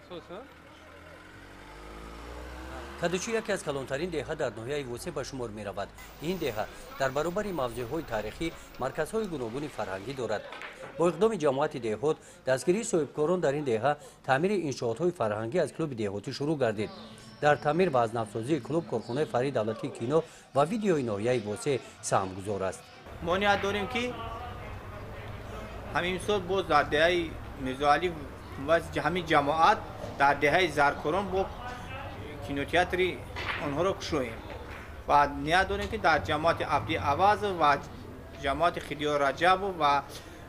کدوچی یکی از کلانترین دهه در ناحیه وسه به شمار می رود. این دهه در برابر موضوعهای تاریخی مرکزهای گوناگون فرهنگی دارد. با اقدام جماعت دهات دستگیری صاحبکاران در این دهه تعمیر انشاءات‌های فرهنگی از کلوب دهاتی شروع گردید. در تعمیر و بازنافسازی کلوب کارخانه فرید دولتی کینو و ویدیوی ناحیه وسه سهمگذار است. ما نیت داریم که همین سال باز در دهه میرزا علی و همین جماعت در دهه زرکران با کینوتئاتری آنها را کشویم و نیت داریم که در جماعت عبدی عوض و جماعت خدیار رجب و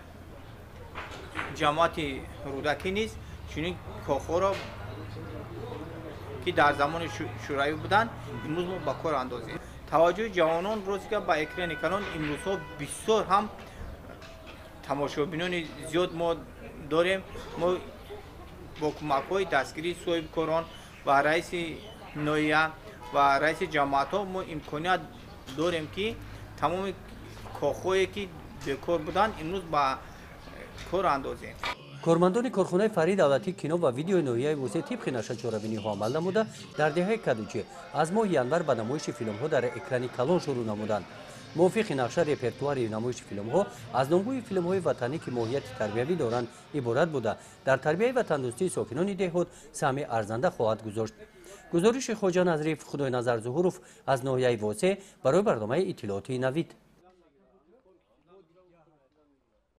جماعت رودکی نیز چنین کاخها را که در زمان شورایی بودند امروز ما به کار اندازیم. توجه جوانان روزی که با اکران کلان امروز ها بسیار هم تماشابینان زیاد ما داریم. ما با کمک های دستگیری صاحبکاران و رئیس ناحیه و رئیس جماعت ها ما امکانیت داریم که تمام کاخهایی که بیکار بودند امروز با کار اندازیم. کارمندان کارخانه فرید دولتی کینو و ویدیو ناحیه وسه طبق نشر چهاربینی ها عمل نموده در دهه کدوچی از ماه ینور به نمایش فیلم ها در اکران کلان شروع نمودند. موافق نقشه رپرتوار نمایش فیلم ها از نامگوی فیلم های وطنی که ماهیت تربیوی دارند عبارت بوده در تربیت و تندرستی ساکنان دهات سهم ارزنده خواهد گذاشت. گزارش خواجه نظریف خدای نظر ظهورف از ناحیه وسه برای برنامه اطلاعاتی نوید.